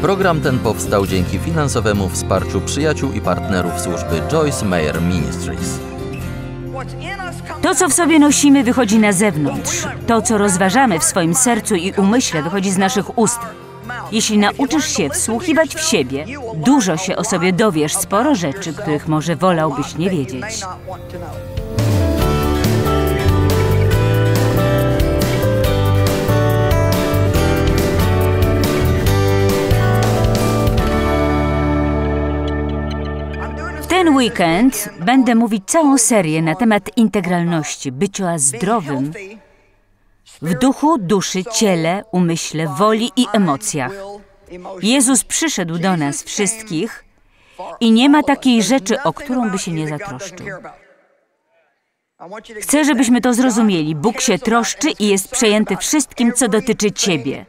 Program ten powstał dzięki finansowemu wsparciu przyjaciół i partnerów służby Joyce Meyer Ministries. To, co w sobie nosimy, wychodzi na zewnątrz. To, co rozważamy w swoim sercu i umyśle, wychodzi z naszych ust. Jeśli nauczysz się wsłuchiwać w siebie, dużo się o sobie dowiesz, sporo rzeczy, których może wolałbyś nie wiedzieć. W ten weekend będę mówić całą serię na temat integralności, bycia zdrowym w duchu, duszy, ciele, umyśle, woli i emocjach. Jezus przyszedł do nas wszystkich i nie ma takiej rzeczy, o którą by się nie zatroszczył. Chcę, żebyśmy to zrozumieli. Bóg się troszczy i jest przejęty wszystkim, co dotyczy Ciebie.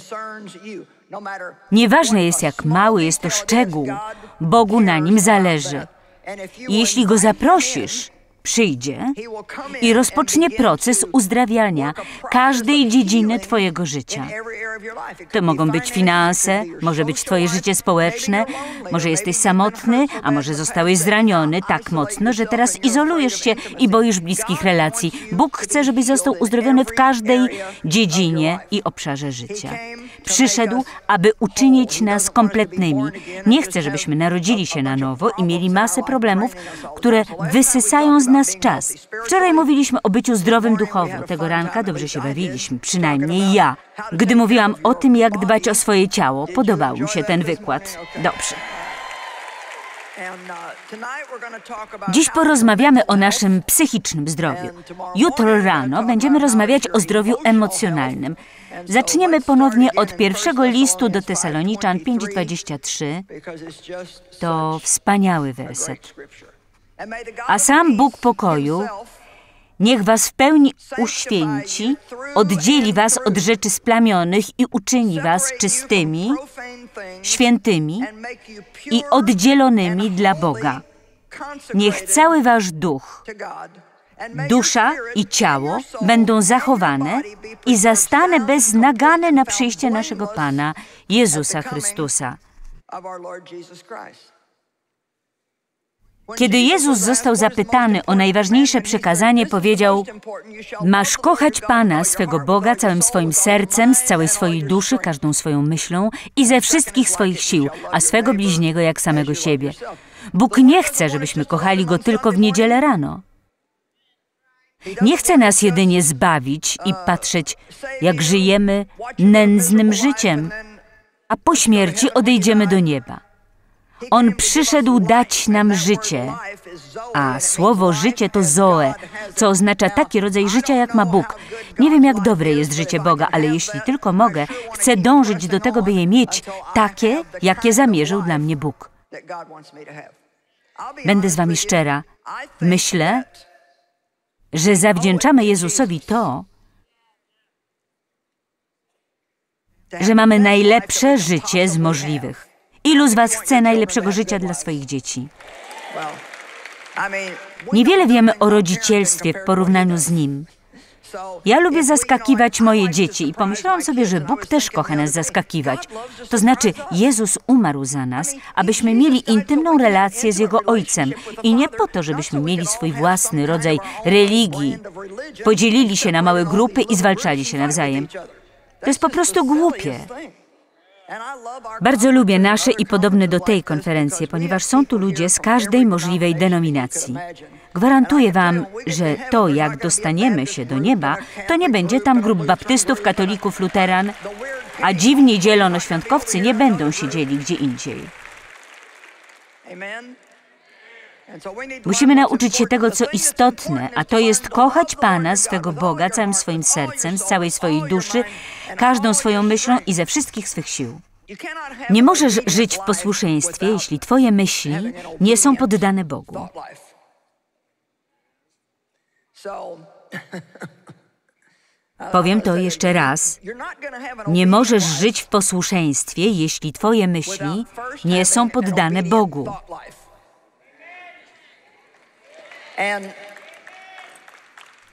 Nieważne jest, jak mały jest to szczegół, Bogu na nim zależy. I jeśli Go zaprosisz, przyjdzie i rozpocznie proces uzdrawiania każdej dziedziny Twojego życia. To mogą być finanse, może być Twoje życie społeczne, może jesteś samotny, a może zostałeś zraniony tak mocno, że teraz izolujesz się i boisz bliskich relacji. Bóg chce, żebyś został uzdrowiony w każdej dziedzinie i obszarze życia. Przyszedł, aby uczynić nas kompletnymi. Nie chce, żebyśmy narodzili się na nowo i mieli masę problemów, które wysysają z nas czas. Wczoraj mówiliśmy o byciu zdrowym duchowo. Tego ranka dobrze się bawiliśmy, przynajmniej ja. Gdy mówiłam o tym, jak dbać o swoje ciało, podobał mi się ten wykład. Dobrze. Dziś porozmawiamy o naszym psychicznym zdrowiu. Jutro rano będziemy rozmawiać o zdrowiu emocjonalnym. Zaczniemy ponownie od pierwszego listu do Tesaloniczan 5:23. To wspaniały werset. A sam Bóg pokoju niech was w pełni uświęci, oddzieli was od rzeczy splamionych i uczyni was czystymi, świętymi i oddzielonymi dla Boga. Niech cały wasz duch, dusza i ciało będą zachowane i zastane bez nagany na przyjście naszego Pana, Jezusa Chrystusa. Kiedy Jezus został zapytany o najważniejsze przekazanie, powiedział: masz kochać Pana, swego Boga, całym swoim sercem, z całej swojej duszy, każdą swoją myślą i ze wszystkich swoich sił, a swego bliźniego jak samego siebie. Bóg nie chce, żebyśmy kochali Go tylko w niedzielę rano. Nie chce nas jedynie zbawić i patrzeć, jak żyjemy nędznym życiem, a po śmierci odejdziemy do nieba. On przyszedł dać nam życie, a słowo życie to zoe, co oznacza taki rodzaj życia, jak ma Bóg. Nie wiem, jak dobre jest życie Boga, ale jeśli tylko mogę, chcę dążyć do tego, by je mieć takie, jakie zamierzył dla mnie Bóg. Będę z wami szczera. Myślę, że zawdzięczamy Jezusowi to, że mamy najlepsze życie z możliwych. Ilu z was chce najlepszego życia dla swoich dzieci? Niewiele wiemy o rodzicielstwie w porównaniu z nim. Ja lubię zaskakiwać moje dzieci i pomyślałam sobie, że Bóg też kocha nas zaskakiwać. To znaczy, Jezus umarł za nas, abyśmy mieli intymną relację z Jego Ojcem. I nie po to, żebyśmy mieli swój własny rodzaj religii. Podzielili się na małe grupy i zwalczali się nawzajem. To jest po prostu głupie. Bardzo lubię nasze i podobne do tej konferencje, ponieważ są tu ludzie z każdej możliwej denominacji. Gwarantuję wam, że to, jak dostaniemy się do nieba, to nie będzie tam grup baptystów, katolików, luteran, a dziwni zielonoświątkowcy nie będą siedzieli gdzie indziej. Musimy nauczyć się tego, co istotne, a to jest kochać Pana, swego Boga, całym swoim sercem, z całej swojej duszy, każdą swoją myślą i ze wszystkich swych sił. Nie możesz żyć w posłuszeństwie, jeśli twoje myśli nie są poddane Bogu. Powiem to jeszcze raz. Nie możesz żyć w posłuszeństwie, jeśli twoje myśli nie są poddane Bogu.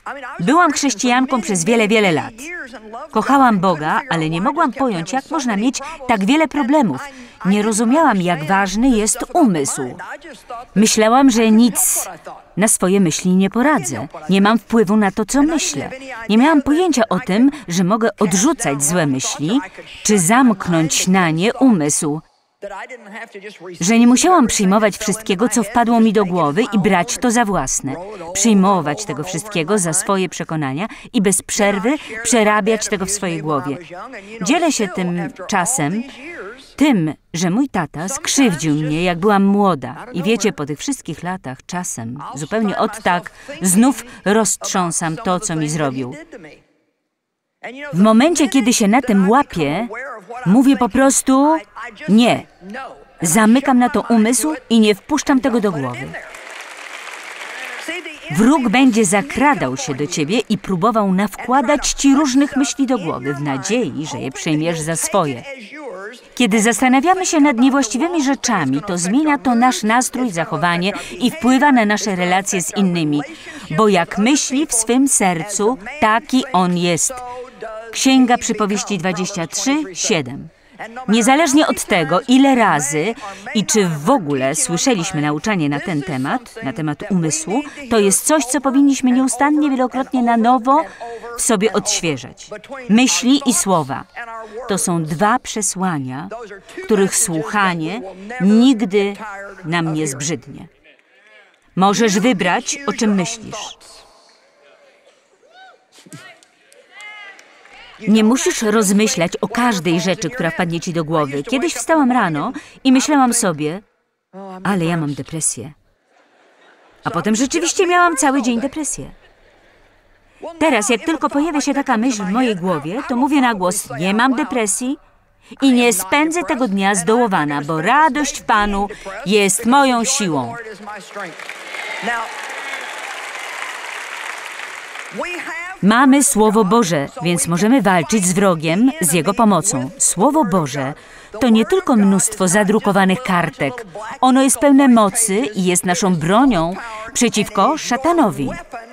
Byłam chrześcijanką przez wiele lat. Kochałam Boga, ale nie mogłam pojąć, jak można mieć tak wiele problemów. Nie rozumiałam, jak ważny jest umysł. Myślałam, że nic na swoje myśli nie poradzę. Nie mam wpływu na to, co myślę. Nie miałam pojęcia o tym, że mogę odrzucać złe myśli, czy zamknąć na nie umysł. Że nie musiałam przyjmować wszystkiego, co wpadło mi do głowy i brać to za własne. Przyjmować tego wszystkiego za swoje przekonania i bez przerwy przerabiać tego w swojej głowie. Dzielę się tym czasem, że mój tata skrzywdził mnie, jak byłam młoda. I wiecie, po tych wszystkich latach, czasem, zupełnie od tak, znów roztrząsam to, co mi zrobił. W momencie, kiedy się na tym łapię, mówię po prostu nie. Zamykam na to umysł i nie wpuszczam tego do głowy. Wróg będzie zakradał się do ciebie i próbował nawkładać ci różnych myśli do głowy w nadziei, że je przyjmiesz za swoje. Kiedy zastanawiamy się nad niewłaściwymi rzeczami, to zmienia to nasz nastrój, zachowanie i wpływa na nasze relacje z innymi. Bo jak myśli w swym sercu, taki on jest. Księga Przypowieści 23:7. Niezależnie od tego, ile razy i czy w ogóle słyszeliśmy nauczanie na ten temat umysłu, to jest coś, co powinniśmy nieustannie, wielokrotnie na nowo w sobie odświeżać. Myśli i słowa to są dwa przesłania, których słuchanie nigdy nam nie zbrzydnie. Możesz wybrać, o czym myślisz. Nie musisz rozmyślać o każdej rzeczy, która wpadnie ci do głowy. Kiedyś wstałam rano i myślałam sobie, ale ja mam depresję. A potem rzeczywiście miałam cały dzień depresję. Teraz, jak tylko pojawia się taka myśl w mojej głowie, to mówię na głos, nie mam depresji i nie spędzę tego dnia zdołowana, bo radość w Panu jest moją siłą. Mamy Słowo Boże, więc możemy walczyć z wrogiem z Jego pomocą. Słowo Boże to nie tylko mnóstwo zadrukowanych kartek. Ono jest pełne mocy i jest naszą bronią przeciwko szatanowi.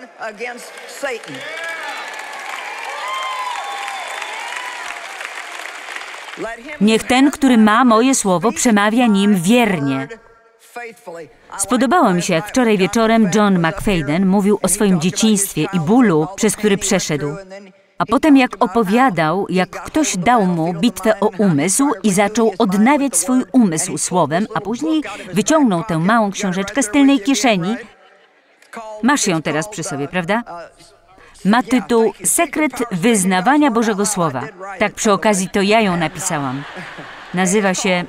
Niech ten, który ma moje słowo, przemawia nim wiernie. Spodobało mi się, jak wczoraj wieczorem John McFadden mówił o swoim dzieciństwie i bólu, przez który przeszedł. A potem jak opowiadał, jak ktoś dał mu bitwę o umysł i zaczął odnawiać swój umysł słowem, a później wyciągnął tę małą książeczkę z tylnej kieszeni. Masz ją teraz przy sobie, prawda? Ma tytuł Sekret wyznawania Bożego Słowa. Tak przy okazji to ja ją napisałam. Nazywa się...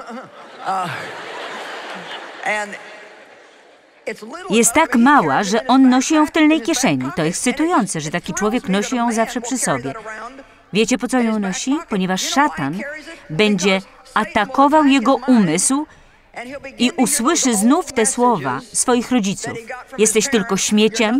Jest tak mała, że on nosi ją w tylnej kieszeni. To ekscytujące, że taki człowiek nosi ją zawsze przy sobie. Wiecie, po co ją nosi? Ponieważ szatan będzie atakował jego umysł i usłyszy znów te słowa swoich rodziców. Jesteś tylko śmieciem.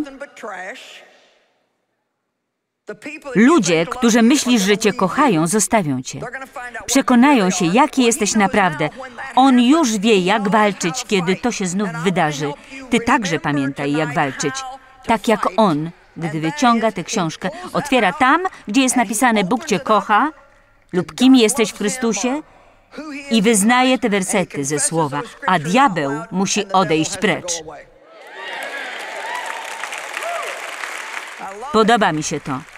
Ludzie, którzy myślisz, że cię kochają, zostawią cię. Przekonają się, jaki jesteś naprawdę. On już wie, jak walczyć, kiedy to się znów wydarzy. Ty także pamiętaj, jak walczyć. Tak jak on, gdy wyciąga tę książkę, otwiera tam, gdzie jest napisane Bóg cię kocha lub kim jesteś w Chrystusie i wyznaje te wersety ze słowa, a diabeł musi odejść precz. Podoba mi się to.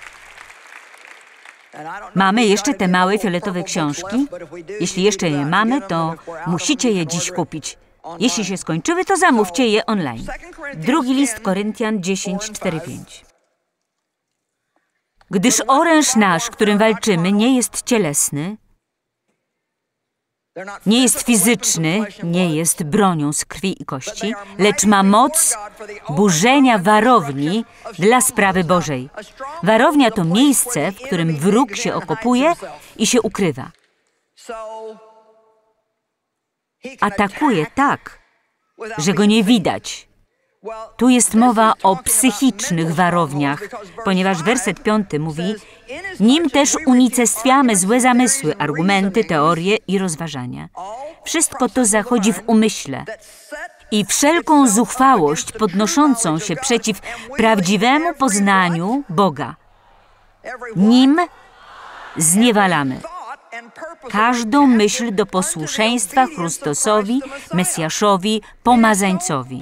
Mamy jeszcze te małe fioletowe książki. Jeśli jeszcze je mamy, to musicie je dziś kupić. Jeśli się skończyły, to zamówcie je online. Drugi list Koryntian 10:4-5. Gdyż oręż nasz, którym walczymy, nie jest cielesny, nie jest fizyczny, nie jest bronią z krwi i kości, lecz ma moc burzenia warowni dla sprawy Bożej. Warownia to miejsce, w którym wróg się okopuje i się ukrywa. Atakuje tak, że go nie widać. Tu jest mowa o psychicznych warowniach, ponieważ werset 5 mówi, nim też unicestwiamy złe zamysły, argumenty, teorie i rozważania. Wszystko to zachodzi w umyśle i wszelką zuchwałość podnoszącą się przeciw prawdziwemu poznaniu Boga. Nim zniewalamy każdą myśl do posłuszeństwa Chrystusowi, Mesjaszowi, Pomazańcowi.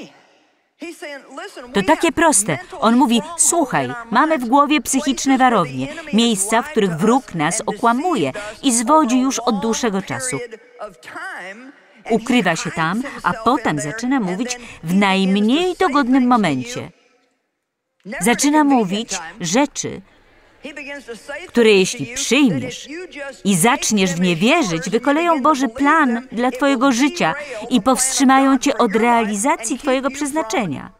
To takie proste. On mówi, słuchaj, mamy w głowie psychiczne warownie, miejsca, w których wróg nas okłamuje i zwodzi już od dłuższego czasu. Ukrywa się tam, a potem zaczyna mówić w najmniej dogodnym momencie. Zaczyna mówić rzeczy, które jeśli przyjmiesz i zaczniesz w nie wierzyć, wykoleją Boży plan dla Twojego życia i powstrzymają Cię od realizacji Twojego przeznaczenia.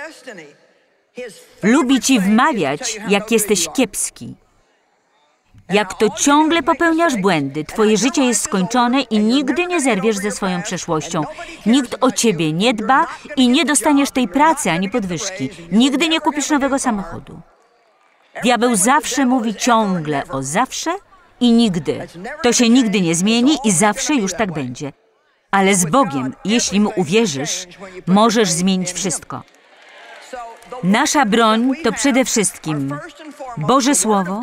Lubi Ci wmawiać, jak jesteś kiepski. Jak to ciągle popełniasz błędy, Twoje życie jest skończone i nigdy nie zerwiesz ze swoją przeszłością. Nikt o Ciebie nie dba i nie dostaniesz tej pracy ani podwyżki. Nigdy nie kupisz nowego samochodu. Diabeł zawsze mówi ciągle o zawsze i nigdy. To się nigdy nie zmieni i zawsze już tak będzie. Ale z Bogiem, jeśli Mu uwierzysz, możesz zmienić wszystko. Nasza broń to przede wszystkim Boże Słowo,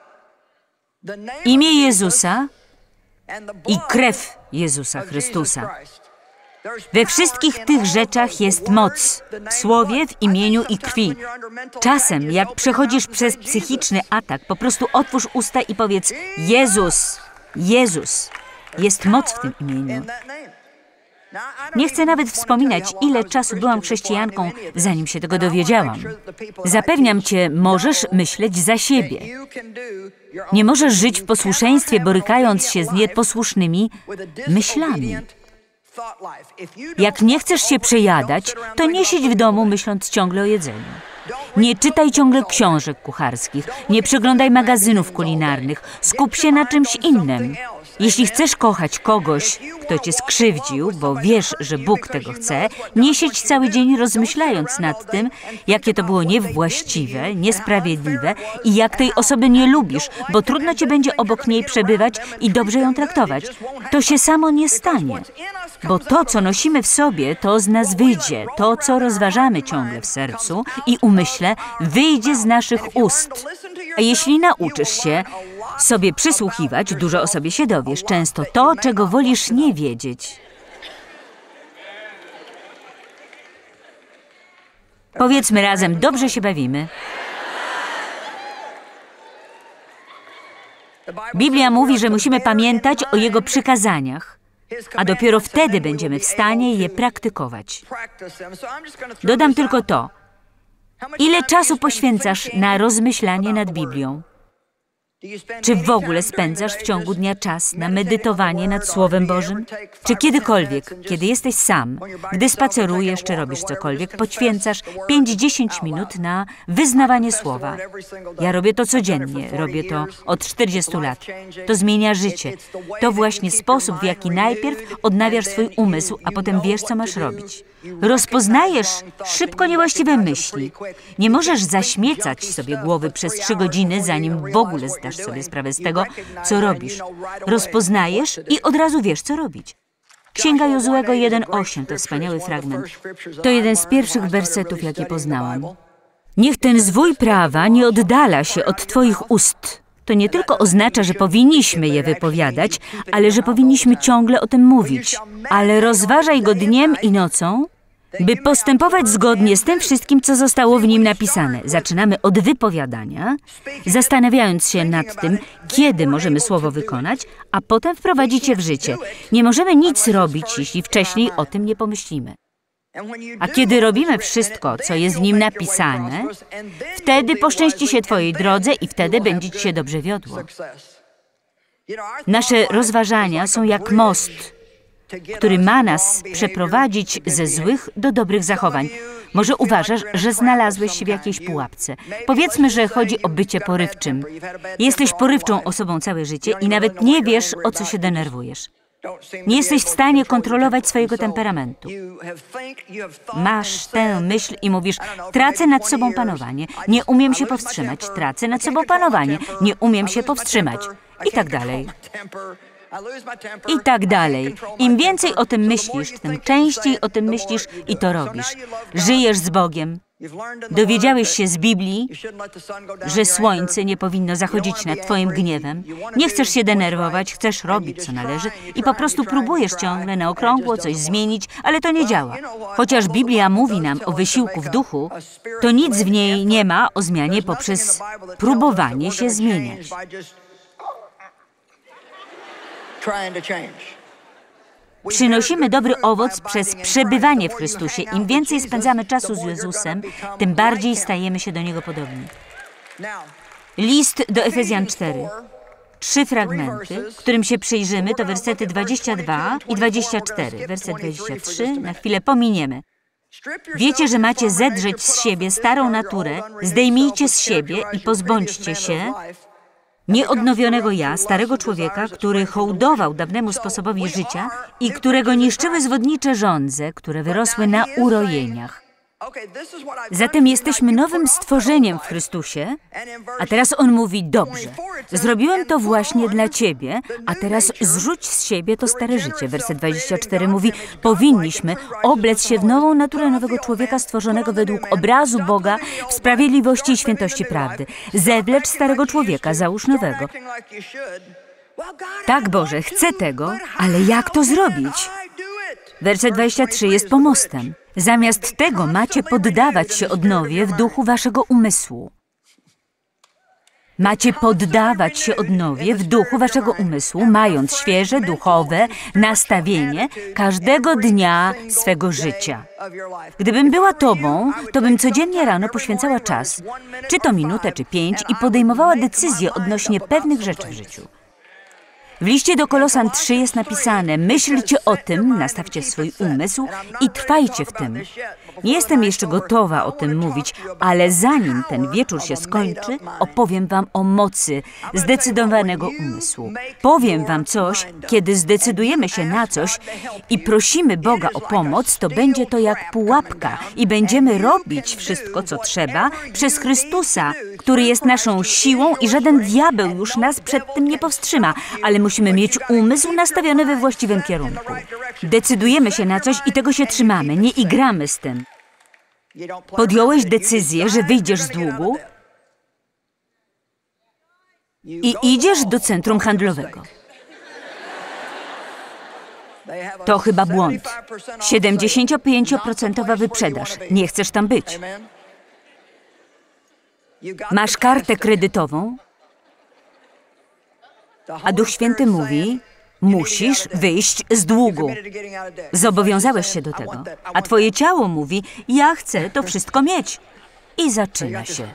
imię Jezusa i krew Jezusa Chrystusa. We wszystkich tych rzeczach jest moc, w słowie, w imieniu i krwi. Czasem, jak przechodzisz przez psychiczny atak, po prostu otwórz usta i powiedz Jezus, Jezus. Jest moc w tym imieniu. Nie chcę nawet wspominać, ile czasu byłam chrześcijanką, zanim się tego dowiedziałam. Zapewniam Cię, możesz myśleć za siebie. Nie możesz żyć w posłuszeństwie, borykając się z nieposłusznymi myślami. Jak nie chcesz się przejadać, to nie siedź w domu, myśląc ciągle o jedzeniu. Nie czytaj ciągle książek kucharskich, nie przeglądaj magazynów kulinarnych, skup się na czymś innym. Jeśli chcesz kochać kogoś, kto Cię skrzywdził, bo wiesz, że Bóg tego chce, nie siedź cały dzień rozmyślając nad tym, jakie to było niewłaściwe, niesprawiedliwe i jak tej osoby nie lubisz, bo trudno Cię będzie obok niej przebywać i dobrze ją traktować. To się samo nie stanie, bo to, co nosimy w sobie, to z nas wyjdzie. To, co rozważamy ciągle w sercu i umyśle, wyjdzie z naszych ust. A jeśli nauczysz się sobie przysłuchiwać, dużo o sobie się dowiesz, często to, czego wolisz nie wiedzieć. Powiedzmy razem, dobrze się bawimy. Biblia mówi, że musimy pamiętać o Jego przykazaniach, a dopiero wtedy będziemy w stanie je praktykować. Dodam tylko to. Ile czasu poświęcasz na rozmyślanie nad Biblią? Czy w ogóle spędzasz w ciągu dnia czas na medytowanie nad Słowem Bożym? Czy kiedykolwiek, kiedy jesteś sam, gdy spacerujesz czy robisz cokolwiek, poświęcasz 5-10 minut na wyznawanie Słowa? Ja robię to codziennie, robię to od 40 lat. To zmienia życie. To właśnie sposób, w jaki najpierw odnawiasz swój umysł, a potem wiesz, co masz robić. Rozpoznajesz szybko niewłaściwe myśli. Nie możesz zaśmiecać sobie głowy przez 3 godziny, zanim w ogóle zdasz sobie sprawę z tego, co robisz. Rozpoznajesz i od razu wiesz, co robić. Księga Jozuego 1:8 to wspaniały fragment. To jeden z pierwszych wersetów, jakie poznałam. Niech ten zwój prawa nie oddala się od Twoich ust. To nie tylko oznacza, że powinniśmy je wypowiadać, ale że powinniśmy ciągle o tym mówić. Ale rozważaj go dniem i nocą, by postępować zgodnie z tym wszystkim, co zostało w nim napisane. Zaczynamy od wypowiadania, zastanawiając się nad tym, kiedy możemy słowo wykonać, a potem wprowadzić je w życie. Nie możemy nic robić, jeśli wcześniej o tym nie pomyślimy. A kiedy robimy wszystko, co jest w nim napisane, wtedy poszczęści się Twojej drodze i wtedy będzie Ci się dobrze wiodło. Nasze rozważania są jak most, który ma nas przeprowadzić ze złych do dobrych zachowań. Może uważasz, że znalazłeś się w jakiejś pułapce. Powiedzmy, że chodzi o bycie porywczym. Jesteś porywczą osobą całe życie i nawet nie wiesz, o co się denerwujesz. Nie jesteś w stanie kontrolować swojego temperamentu. Masz tę myśl i mówisz, tracę nad sobą panowanie, nie umiem się powstrzymać, tracę nad sobą panowanie, nie umiem się powstrzymać i tak dalej. I tak dalej. Im więcej o tym myślisz, tym częściej o tym myślisz i to robisz. Żyjesz z Bogiem. Dowiedziałeś się z Biblii, że słońce nie powinno zachodzić nad twoim gniewem. Nie chcesz się denerwować, chcesz robić, co należy i po prostu próbujesz ciągle na okrągło coś zmienić, ale to nie działa. Chociaż Biblia mówi nam o wysiłku w duchu, to nic w niej nie ma o zmianie poprzez próbowanie się zmieniać. Przynosimy dobry owoc przez przebywanie w Chrystusie. Im więcej spędzamy czasu z Jezusem, tym bardziej stajemy się do Niego podobni. List do Efezjan 4. 3 fragmenty, którym się przyjrzymy, to wersety 22 i 24. Werset 23 na chwilę pominiemy. Wiecie, że macie zedrzeć z siebie starą naturę, zdejmijcie z siebie i pozbądźcie się nieodnowionego ja, starego człowieka, który hołdował dawnemu sposobowi życia i którego niszczyły zwodnicze żądze, które wyrosły na urojeniach. Zatem jesteśmy nowym stworzeniem w Chrystusie, a teraz On mówi, dobrze, zrobiłem to właśnie dla Ciebie, a teraz zrzuć z siebie to stare życie. Werset 24 mówi, powinniśmy oblec się w nową naturę nowego człowieka stworzonego według obrazu Boga w sprawiedliwości i świętości prawdy. Zewlecz starego człowieka, załóż nowego. Tak, Boże, chcę tego, ale jak to zrobić? Werset 23 jest pomostem. Zamiast tego macie poddawać się odnowie w duchu waszego umysłu. Macie poddawać się odnowie w duchu waszego umysłu, mając świeże, duchowe nastawienie każdego dnia swego życia. Gdybym była tobą, to bym codziennie rano poświęcała czas, czy to minutę, czy 5, i podejmowała decyzje odnośnie pewnych rzeczy w życiu. W liście do Kolosan 3 jest napisane, myślcie o tym, nastawcie swój umysł i trwajcie w tym. Nie jestem jeszcze gotowa o tym mówić, ale zanim ten wieczór się skończy, opowiem wam o mocy zdecydowanego umysłu. Powiem wam coś, kiedy zdecydujemy się na coś i prosimy Boga o pomoc, to będzie to jak pułapka i będziemy robić wszystko, co trzeba, przez Chrystusa, który jest naszą siłą i żaden diabeł już nas przed tym nie powstrzyma, ale musimy mieć umysł nastawiony we właściwym kierunku. Decydujemy się na coś i tego się trzymamy, nie igramy z tym. Podjąłeś decyzję, że wyjdziesz z długu i idziesz do centrum handlowego. To chyba błąd. 75% wyprzedaż. Nie chcesz tam być. Masz kartę kredytową, a Duch Święty mówi, musisz wyjść z długu. Zobowiązałeś się do tego, a twoje ciało mówi, ja chcę to wszystko mieć. I zaczyna się.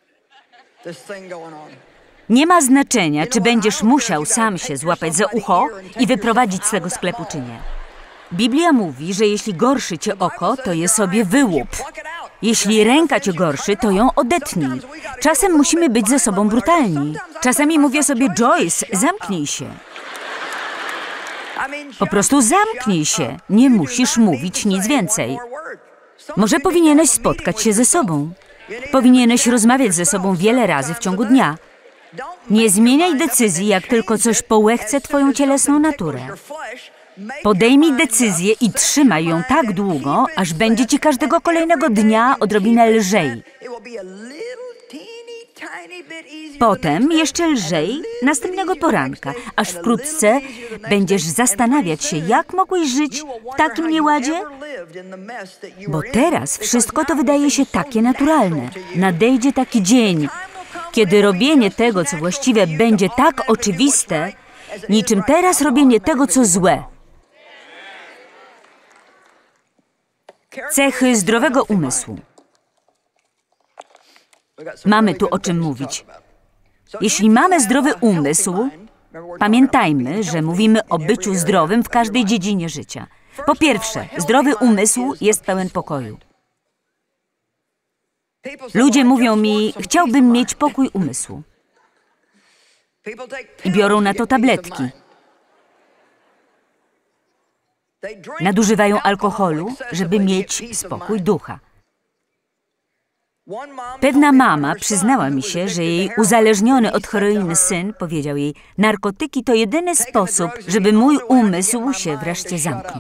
Nie ma znaczenia, czy będziesz musiał sam się złapać za ucho i wyprowadzić z tego sklepu, czy nie. Biblia mówi, że jeśli gorszy cię oko, to je sobie wyłup. Jeśli ręka cię gorszy, to ją odetnij. Czasem musimy być ze sobą brutalni. Czasami mówię sobie, Joyce, zamknij się. Po prostu zamknij się. Nie musisz mówić nic więcej. Może powinieneś spotkać się ze sobą. Powinieneś rozmawiać ze sobą wiele razy w ciągu dnia. Nie zmieniaj decyzji, jak tylko coś połechce twoją cielesną naturę. Podejmij decyzję i trzymaj ją tak długo, aż będzie ci każdego kolejnego dnia odrobinę lżej. Potem jeszcze lżej następnego poranka, aż wkrótce będziesz zastanawiać się, jak mogłeś żyć w takim nieładzie? Bo teraz wszystko to wydaje się takie naturalne. Nadejdzie taki dzień, kiedy robienie tego, co właściwe, będzie tak oczywiste, niczym teraz robienie tego, co złe. Cechy zdrowego umysłu. Mamy tu o czym mówić. Jeśli mamy zdrowy umysł, pamiętajmy, że mówimy o byciu zdrowym w każdej dziedzinie życia. Po pierwsze, zdrowy umysł jest pełen pokoju. Ludzie mówią mi, chciałbym mieć pokój umysłu. I biorą na to tabletki. Nadużywają alkoholu, żeby mieć spokój ducha. Pewna mama przyznała mi się, że jej uzależniony od heroiny syn powiedział jej: narkotyki to jedyny sposób, żeby mój umysł się wreszcie zamknął.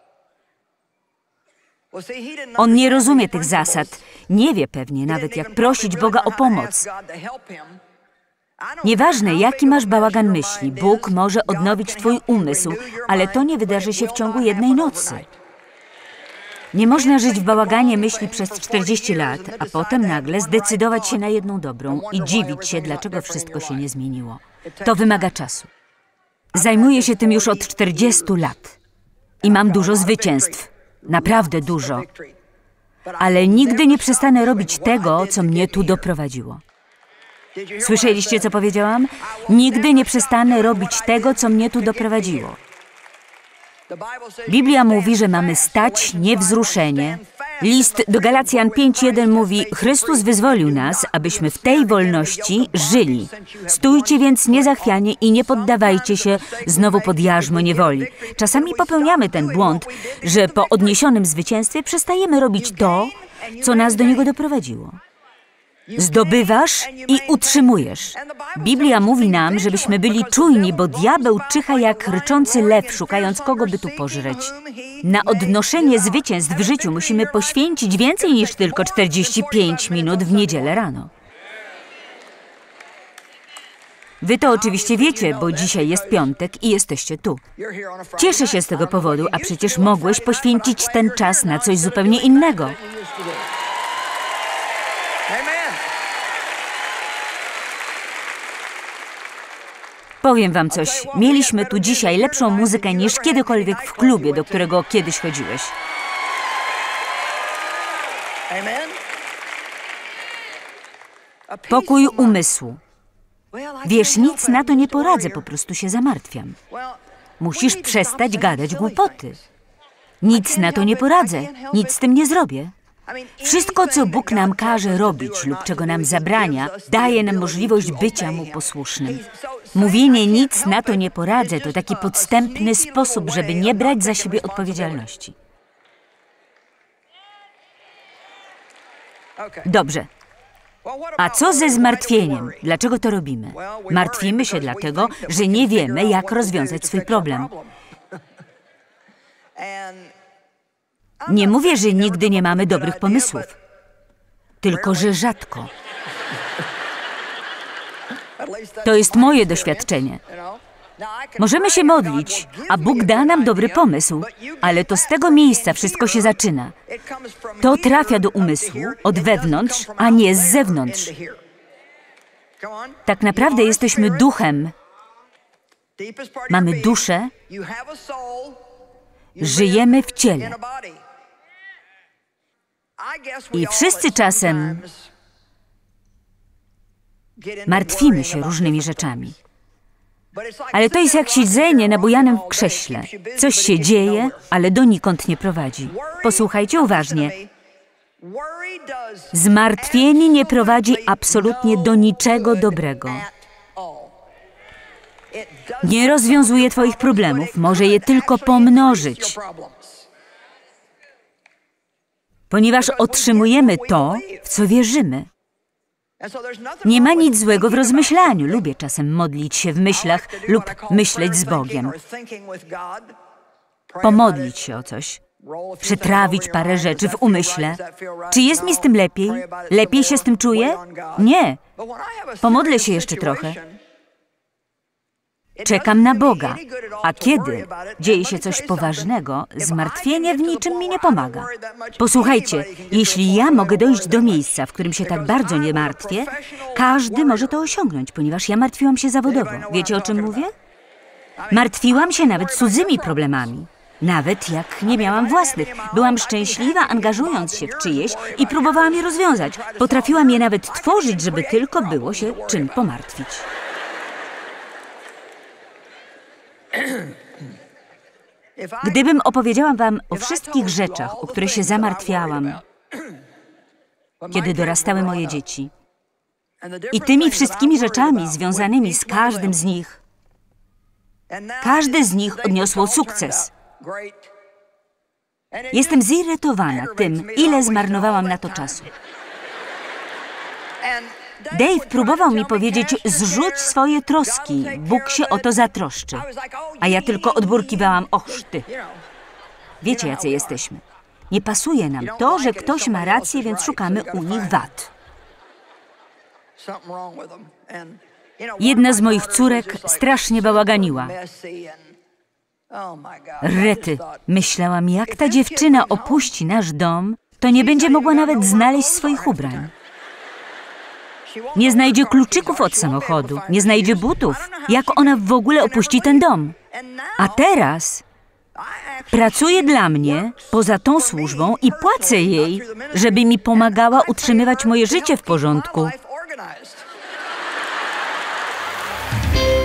On nie rozumie tych zasad, nie wie pewnie nawet, jak prosić Boga o pomoc. Nieważne, jaki masz bałagan myśli, Bóg może odnowić twój umysł, ale to nie wydarzy się w ciągu jednej nocy. Nie można żyć w bałaganie myśli przez 40 lat, a potem nagle zdecydować się na jedną dobrą i dziwić się, dlaczego wszystko się nie zmieniło. To wymaga czasu. Zajmuję się tym już od 40 lat i mam dużo zwycięstw, naprawdę dużo. Ale nigdy nie przestanę robić tego, co mnie tu doprowadziło. Słyszeliście, co powiedziałam? Nigdy nie przestanę robić tego, co mnie tu doprowadziło. Biblia mówi, że mamy stać niewzruszenie. List do Galacjan 5:1 mówi: Chrystus wyzwolił nas, abyśmy w tej wolności żyli. Stójcie więc niezachwianie i nie poddawajcie się znowu pod jarzmo niewoli. Czasami popełniamy ten błąd, że po odniesionym zwycięstwie przestajemy robić to, co nas do niego doprowadziło. Zdobywasz i utrzymujesz. Biblia mówi nam, żebyśmy byli czujni, bo diabeł czyha jak ryczący lew, szukając kogo by tu pożreć. Na odnoszenie zwycięstw w życiu musimy poświęcić więcej niż tylko 45 minut w niedzielę rano. Wy to oczywiście wiecie, bo dzisiaj jest piątek i jesteście tu. Cieszę się z tego powodu, a przecież mogłeś poświęcić ten czas na coś zupełnie innego. Powiem wam coś. Mieliśmy tu dzisiaj lepszą muzykę niż kiedykolwiek w klubie, do którego kiedyś chodziłeś. Pokój umysłu. Wiesz, nic na to nie poradzę, po prostu się zamartwiam. Musisz przestać gadać głupoty. Nic na to nie poradzę, nic z tym nie zrobię. Wszystko, co Bóg nam każe robić lub czego nam zabrania, daje nam możliwość bycia Mu posłusznym. Mówienie nic na to nie poradzę to taki podstępny sposób, żeby nie brać za siebie odpowiedzialności. Dobrze. A co ze zmartwieniem? Dlaczego to robimy? Martwimy się dlatego, że nie wiemy, jak rozwiązać swój problem. Nie mówię, że nigdy nie mamy dobrych pomysłów, tylko że rzadko. To jest moje doświadczenie. Możemy się modlić, a Bóg da nam dobry pomysł, ale to z tego miejsca wszystko się zaczyna. To trafia do umysłu od wewnątrz, a nie z zewnątrz. Tak naprawdę jesteśmy duchem. Mamy duszę, żyjemy w ciele. I wszyscy czasem martwimy się różnymi rzeczami. Ale to jest jak siedzenie na bujanym krześle. Coś się dzieje, ale donikąd nie prowadzi. Posłuchajcie uważnie. Zmartwienie nie prowadzi absolutnie do niczego dobrego. Nie rozwiązuje twoich problemów, może je tylko pomnożyć. Ponieważ otrzymujemy to, w co wierzymy. Nie ma nic złego w rozmyślaniu. Lubię czasem modlić się w myślach lub myśleć z Bogiem. Pomodlić się o coś. Przetrawić parę rzeczy w umyśle. Czy jest mi z tym lepiej? Lepiej się z tym czuję? Nie. Pomodlę się jeszcze trochę. Czekam na Boga. A kiedy dzieje się coś poważnego, zmartwienie w niczym mi nie pomaga. Posłuchajcie, jeśli ja mogę dojść do miejsca, w którym się tak bardzo nie martwię, każdy może to osiągnąć, ponieważ ja martwiłam się zawodowo. Wiecie, o czym mówię? Martwiłam się nawet cudzymi problemami. Nawet jak nie miałam własnych. Byłam szczęśliwa, angażując się w czyjeś i próbowałam je rozwiązać. Potrafiłam je nawet tworzyć, żeby tylko było się czym pomartwić. Gdybym opowiedziała wam o wszystkich rzeczach, o które się zamartwiałam, kiedy dorastały moje dzieci, i tymi wszystkimi rzeczami związanymi z każdym z nich, każde z nich odniosło sukces. Jestem zirytowana tym, ile zmarnowałam na to czasu. Dave próbował mi powiedzieć, zrzuć swoje troski, Bóg się o to zatroszczy. A ja tylko odburkiwałam, och ty. Wiecie, jacy jesteśmy. Nie pasuje nam to, że ktoś ma rację, więc szukamy u nich wad. Jedna z moich córek strasznie bałaganiła. Rety, myślałam, jak ta dziewczyna opuści nasz dom, to nie będzie mogła nawet znaleźć swoich ubrań. Nie znajdzie kluczyków od samochodu, nie znajdzie butów. Jak ona w ogóle opuści ten dom? A teraz pracuje dla mnie poza tą służbą i płacę jej, żeby mi pomagała utrzymywać moje życie w porządku.